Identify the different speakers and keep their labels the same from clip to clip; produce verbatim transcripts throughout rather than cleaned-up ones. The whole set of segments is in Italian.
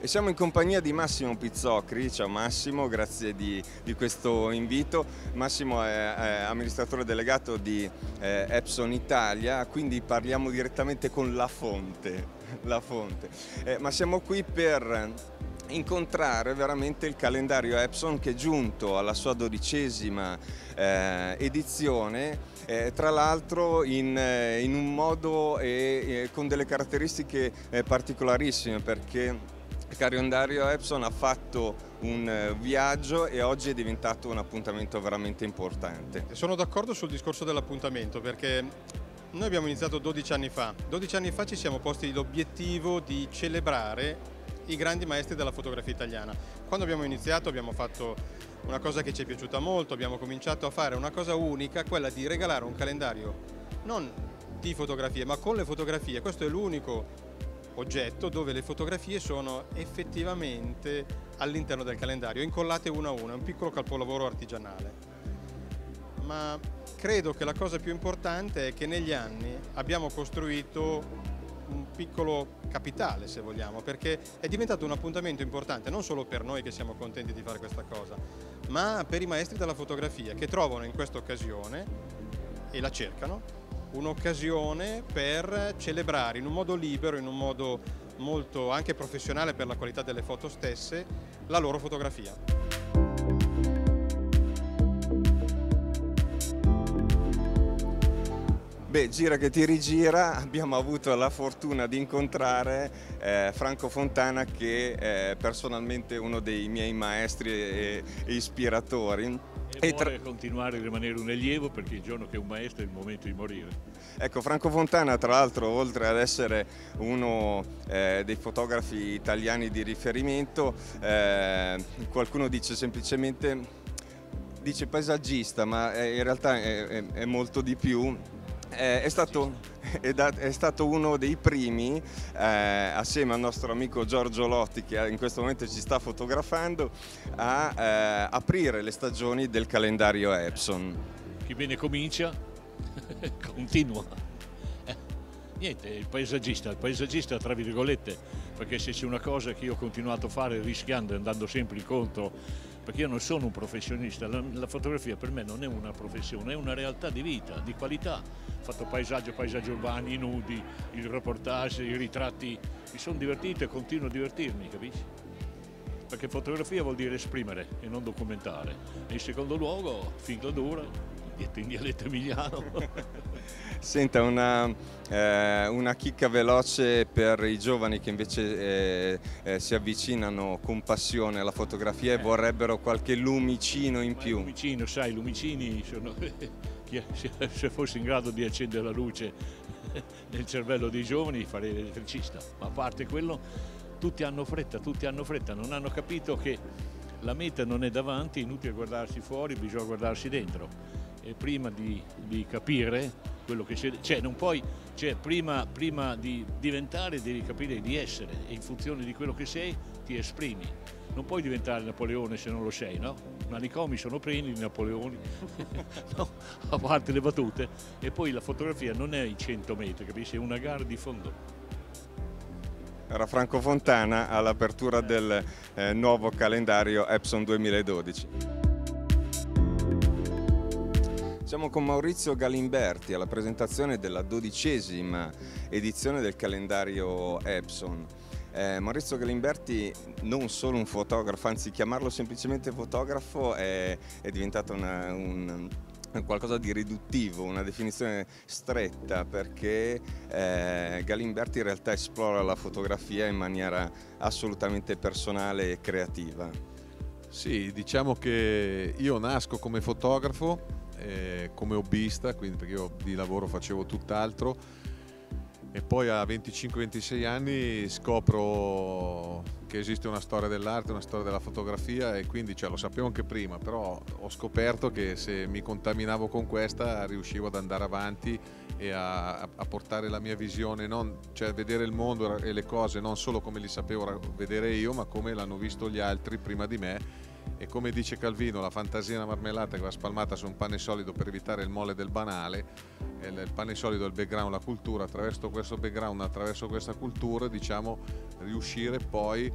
Speaker 1: E siamo in compagnia di Massimo Pizzocri. Ciao Massimo, grazie di, di questo invito. Massimo è, è amministratore delegato di eh, Epson Italia, quindi parliamo direttamente con la fonte. La fonte. Eh, ma siamo qui per incontrare veramente il calendario Epson che è giunto alla sua dodicesima eh, edizione, eh, tra l'altro in, eh, in un modo e eh, con delle caratteristiche eh, particolarissime, perché il calendario Epson ha fatto un viaggio e oggi è diventato un appuntamento veramente importante.
Speaker 2: Sono d'accordo sul discorso dell'appuntamento, perché noi abbiamo iniziato dodici anni fa. dodici anni fa ci siamo posti l'obiettivo di celebrare i grandi maestri della fotografia italiana. Quando abbiamo iniziato abbiamo fatto una cosa che ci è piaciuta molto, abbiamo cominciato a fare una cosa unica, quella di regalare un calendario non di fotografie ma con le fotografie. Questo è l'unico oggetto dove le fotografie sono effettivamente all'interno del calendario, incollate una a una, è un piccolo capolavoro artigianale. Ma credo che la cosa più importante è che negli anni abbiamo costruito un piccolo capitale, se vogliamo, perché è diventato un appuntamento importante non solo per noi che siamo contenti di fare questa cosa, ma per i maestri della fotografia che trovano in questa occasione, e la cercano, un'occasione per celebrare in un modo libero, in un modo molto anche professionale per la qualità delle foto stesse, la loro fotografia.
Speaker 1: Beh, gira che ti rigira, abbiamo avuto la fortuna di incontrare eh, Franco Fontana, che è personalmente uno dei miei maestri e, e ispiratori.
Speaker 3: E vuole continuare a rimanere un allievo, perché il giorno che è un maestro è il momento di morire.
Speaker 1: Ecco, Franco Fontana, tra l'altro, oltre ad essere uno eh, dei fotografi italiani di riferimento, eh, qualcuno dice semplicemente, dice paesaggista, ma in realtà è, è, è molto di più. È stato, è stato uno dei primi, eh, assieme al nostro amico Giorgio Lotti, che in questo momento ci sta fotografando, a eh, aprire le stagioni del calendario Epson.
Speaker 3: Chi bene comincia, continua. Eh, niente, il paesaggista, il paesaggista tra virgolette, perché se c'è una cosa che io ho continuato a fare rischiando e andando sempre incontro, perché io non sono un professionista, la, la fotografia per me non è una professione, è una realtà di vita, di qualità. Ho fatto paesaggio, paesaggi urbani, i nudi, il reportage, i ritratti, mi sono divertito e continuo a divertirmi, capisci? Perché fotografia vuol dire esprimere e non documentare. E in secondo luogo, finché dura, detto in dialetto emiliano.
Speaker 1: Senta, una, eh, una chicca veloce per i giovani che invece eh, eh, si avvicinano con passione alla fotografia e eh. vorrebbero qualche lumicino in
Speaker 3: Ma
Speaker 1: più.
Speaker 3: Lumicino, sai, i lumicini sono... se fossi in grado di accendere la luce nel cervello dei giovani farei l'elettricista, ma a parte quello tutti hanno fretta, tutti hanno fretta, non hanno capito che la meta non è davanti, è inutile guardarsi fuori, bisogna guardarsi dentro. E prima di, di capire quello che c'è, cioè non puoi, cioè prima, prima di diventare devi capire di essere, e in funzione di quello che sei ti esprimi. Non puoi diventare Napoleone se non lo sei, no? I manicomi sono pieni di Napoleoni, no? A parte le battute. E poi la fotografia non è i cento metri, capisci? È una gara di fondo.
Speaker 1: Era Franco Fontana all'apertura del eh, nuovo calendario Epson duemiladodici. Siamo con Maurizio Galimberti alla presentazione della dodicesima edizione del calendario Epson. Eh, Maurizio Galimberti, non solo un fotografo, anzi chiamarlo semplicemente fotografo è, è diventato una, un, qualcosa di riduttivo, una definizione stretta, perché eh, Galimberti in realtà esplora la fotografia in maniera assolutamente personale e creativa.
Speaker 4: Sì, diciamo che io nasco come fotografo, eh, come hobbista, quindi perché io di lavoro facevo tutt'altro, e poi a venticinque ventisei anni scopro che esiste una storia dell'arte, una storia della fotografia, e quindi cioè, lo sapevo anche prima, però ho scoperto che se mi contaminavo con questa riuscivo ad andare avanti e a, a portare la mia visione, non, cioè vedere il mondo e le cose non solo come li sapevo vedere io, ma come l'hanno visto gli altri prima di me, e come dice Calvino, la fantasia è una marmellata che va spalmata su un pane solido per evitare il molle del banale. Il pane solido è il background, la cultura, attraverso questo background, attraverso questa cultura, diciamo, riuscire poi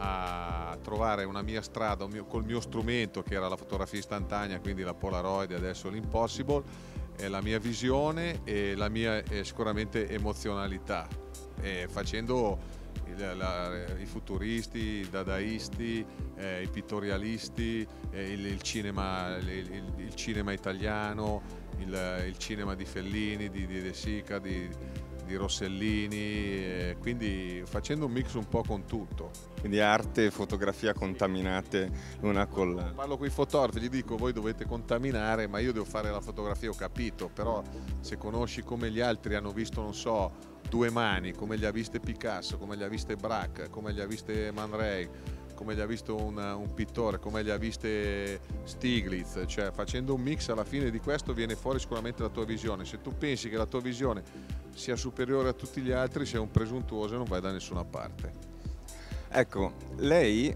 Speaker 4: a trovare una mia strada un mio, col mio strumento che era la fotografia istantanea, quindi la Polaroid e adesso l'Impossible, e la mia visione e la mia eh, sicuramente emozionalità, e facendo il, la, i futuristi, i dadaisti, eh, i pittorialisti, eh, il, il, cinema, il, il, il cinema italiano, Il, il cinema di Fellini, di, di De Sica, di, di Rossellini, eh, quindi facendo un mix un po' con tutto.
Speaker 1: Quindi arte e fotografia contaminate una con l'altra.
Speaker 4: Parlo con i fotografi, gli dico voi dovete contaminare, ma io devo fare la fotografia, ho capito, però se conosci come gli altri hanno visto, non so, Due Mani, come li ha viste Picasso, come li ha viste Braque, come li ha viste Man Ray, come gli ha visto un, un pittore, come gli ha viste Stiglitz, cioè facendo un mix alla fine di questo viene fuori sicuramente la tua visione. Se tu pensi che la tua visione sia superiore a tutti gli altri, sei un presuntuoso e non vai da nessuna parte.
Speaker 1: Ecco, lei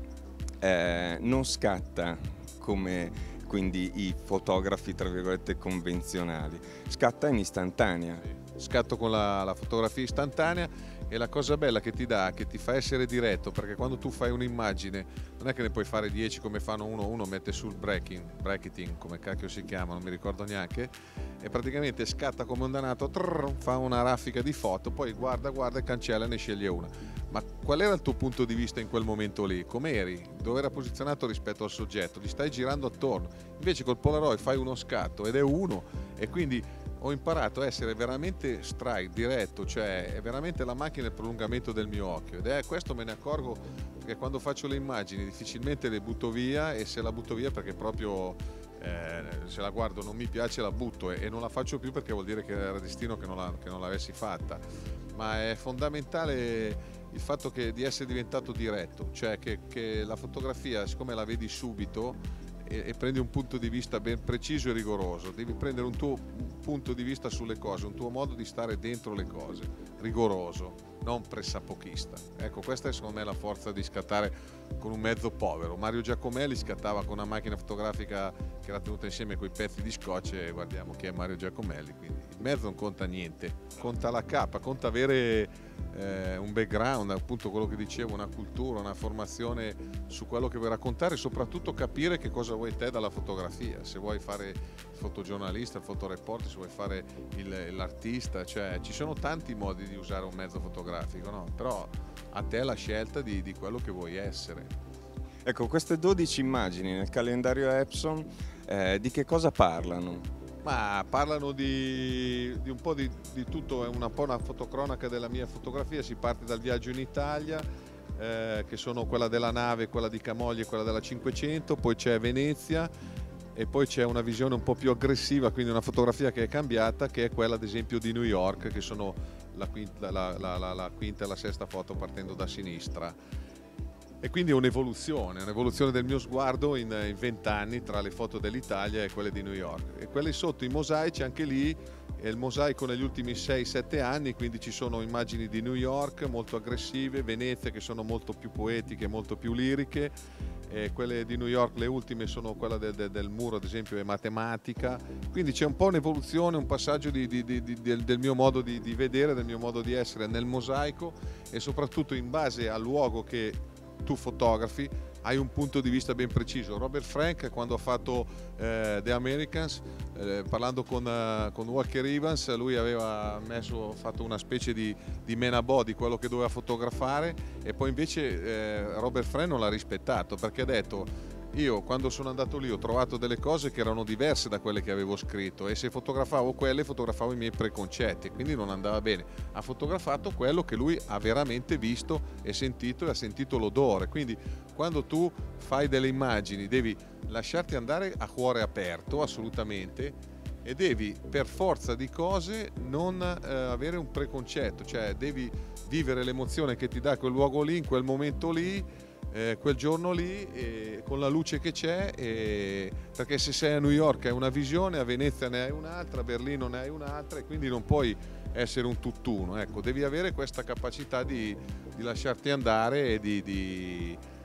Speaker 1: eh, non scatta come quindi i fotografi tra virgolette convenzionali, scatta in istantanea.
Speaker 4: Scatto con la, la fotografia istantanea, e la cosa bella che ti dà, che ti fa essere diretto, perché quando tu fai un'immagine non è che ne puoi fare dieci come fanno uno, uno mette sul breaking, bracketing, come cacchio si chiama, non mi ricordo neanche, e praticamente scatta come un danato, trrr, fa una raffica di foto, poi guarda, guarda e cancella e ne sceglie una. Ma qual era il tuo punto di vista in quel momento lì? Com'eri? Dove era posizionato rispetto al soggetto? Ti stai girando attorno. Invece col Polaroid fai uno scatto ed è uno, e quindi ho imparato a essere veramente strike, diretto, cioè è veramente la macchina il prolungamento del mio occhio, ed è questo me ne accorgo perché quando faccio le immagini difficilmente le butto via, e se la butto via perché proprio eh, se la guardo non mi piace la butto, e, e non la faccio più perché vuol dire che era destino che non, la, che non l'avessi fatta. Ma è fondamentale il fatto che, di essere diventato diretto, cioè che, che la fotografia, siccome la vedi subito e, e prendi un punto di vista ben preciso e rigoroso, devi prendere un tuo punto di vista sulle cose, un tuo modo di stare dentro le cose, rigoroso, non pressapochista. Ecco, questa è secondo me la forza di scattare con un mezzo povero. Mario Giacomelli scattava con una macchina fotografica che era tenuta insieme coi pezzi di scotch, e guardiamo chi è Mario Giacomelli, quindi il mezzo non conta niente, conta la capa, conta avere eh, un background, appunto quello che dicevo, una cultura, una formazione su quello che vuoi raccontare, e soprattutto capire che cosa vuoi te dalla fotografia, se vuoi fare il fotogiornalista, il fotoreporter, se vuoi fare il, l'artista, cioè ci sono tanti modi di usare un mezzo fotografico, no? Però a te la scelta di, di quello che vuoi essere.
Speaker 1: Ecco, queste dodici immagini nel calendario Epson eh, di che cosa parlano?
Speaker 4: Ma parlano di, di un po' di, di tutto, è una po' una fotocronaca della mia fotografia. Si parte dal viaggio in Italia, eh, che sono quella della nave, quella di Camogli e quella della cinquecento, poi c'è Venezia, e poi c'è una visione un po' più aggressiva, quindi una fotografia che è cambiata, che è quella ad esempio di New York, che sono la quinta, la, la, la, la quinta e la sesta foto partendo da sinistra. E quindi è un'evoluzione, un'evoluzione del mio sguardo in vent'anni tra le foto dell'Italia e quelle di New York. E quelle sotto, i mosaici, anche lì è il mosaico negli ultimi sei sette anni, quindi ci sono immagini di New York molto aggressive, Venezia che sono molto più poetiche, molto più liriche, e quelle di New York, le ultime, sono quella del, del, del muro, ad esempio, è matematica. Quindi c'è un po' un'evoluzione, un passaggio di, di, di, di, del, del mio modo di, di vedere, del mio modo di essere nel mosaico, e soprattutto in base al luogo che tu fotografi hai un punto di vista ben preciso. Robert Frank, quando ha fatto eh, The Americans, eh, parlando con, uh, con Walker Evans, lui aveva messo, fatto una specie di, di menabò di quello che doveva fotografare, e poi invece eh, Robert Frank non l'ha rispettato, perché ha detto: io quando sono andato lì ho trovato delle cose che erano diverse da quelle che avevo scritto, e se fotografavo quelle fotografavo i miei preconcetti, quindi non andava bene. Ha fotografato quello che lui ha veramente visto e sentito, e ha sentito l'odore. Quindi quando tu fai delle immagini devi lasciarti andare a cuore aperto, assolutamente, e devi per forza di cose non eh, avere un preconcetto, cioè devi vivere l'emozione che ti dà quel luogo lì, in quel momento lì, Eh, quel giorno lì, eh, con la luce che c'è, eh, perché se sei a New York hai una visione, a Venezia ne hai un'altra, a Berlino ne hai un'altra, e quindi non puoi essere un tutt'uno. Ecco, devi avere questa capacità di, di lasciarti andare e di, di,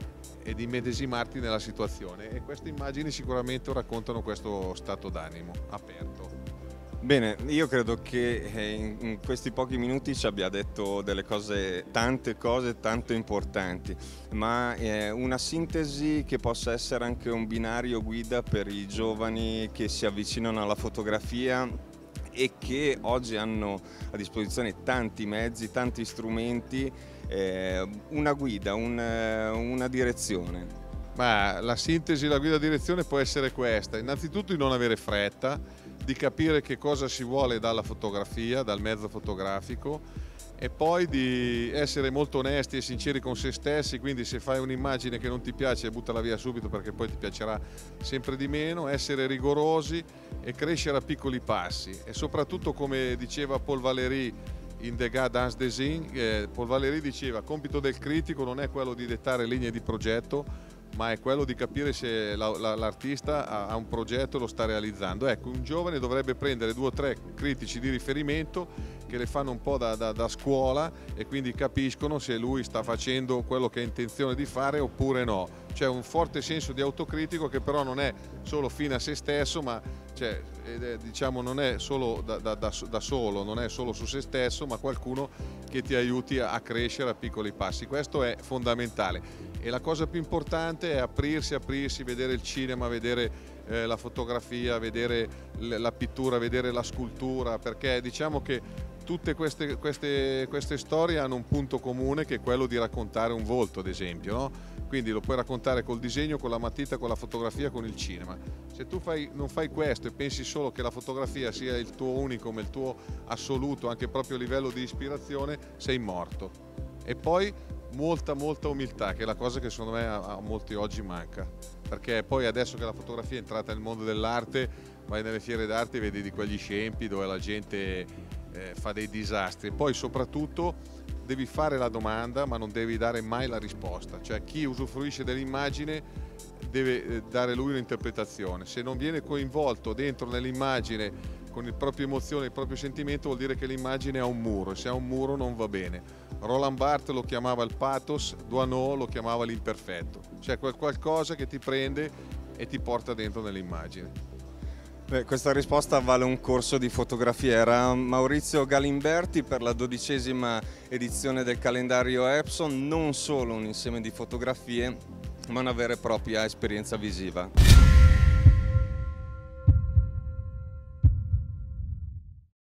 Speaker 4: e di medesimarti nella situazione, e queste immagini sicuramente raccontano questo stato d'animo aperto.
Speaker 1: Bene, io credo che in questi pochi minuti ci abbia detto delle cose, tante cose tanto importanti, ma eh, una sintesi che possa essere anche un binario guida per i giovani che si avvicinano alla fotografia e che oggi hanno a disposizione tanti mezzi, tanti strumenti, eh, una guida, un, una direzione.
Speaker 4: Ma la sintesi, la guida direzione può essere questa: innanzitutto di non avere fretta, di capire che cosa si vuole dalla fotografia, dal mezzo fotografico, e poi di essere molto onesti e sinceri con se stessi. Quindi se fai un'immagine che non ti piace, buttala via subito, perché poi ti piacerà sempre di meno. Essere rigorosi e crescere a piccoli passi, e soprattutto, come diceva Paul Valéry in Degas dans des Signes, eh, Paul Valéry diceva: compito del critico non è quello di dettare linee di progetto, ma è quello di capire se la, la, l'artista ha, ha un progetto e lo sta realizzando. Ecco, un giovane dovrebbe prendere due o tre critici di riferimento che le fanno un po' da, da, da scuola, e quindi capiscono se lui sta facendo quello che ha intenzione di fare oppure no. C'è un forte senso di autocritico che però non è solo fine a se stesso, ma cioè, eh, diciamo, non è solo da, da, da, da solo, non è solo su se stesso, ma qualcuno che ti aiuti a, a crescere a piccoli passi. Questo è fondamentale. E la cosa più importante è aprirsi, aprirsi, vedere il cinema, vedere eh, la fotografia, vedere la pittura, vedere la scultura, perché diciamo che tutte queste, queste, queste storie hanno un punto comune, che è quello di raccontare un volto, ad esempio, no? Quindi lo puoi raccontare col disegno, con la matita, con la fotografia, con il cinema. Se tu fai, non fai questo e pensi solo che la fotografia sia il tuo unicum, il tuo assoluto, anche proprio a livello di ispirazione, sei morto. E poi molta molta umiltà, che è la cosa che secondo me a, a molti oggi manca, perché poi adesso che la fotografia è entrata nel mondo dell'arte, vai nelle fiere d'arte e vedi di quegli scempi dove la gente eh, fa dei disastri. E poi soprattutto devi fare la domanda, ma non devi dare mai la risposta. Cioè, chi usufruisce dell'immagine deve eh, dare lui un'interpretazione. Se non viene coinvolto dentro nell'immagine con il proprio emozione, il proprio sentimento, vuol dire che l'immagine ha un muro, e se ha un muro non va bene. Roland Barthes lo chiamava il pathos, Doisneau lo chiamava l'imperfetto, cioè quel qualcosa che ti prende e ti porta dentro nell'immagine.
Speaker 1: Beh, questa risposta vale un corso di fotografia. Era Maurizio Galimberti per la dodicesima edizione del calendario Epson, non solo un insieme di fotografie, ma una vera e propria esperienza visiva.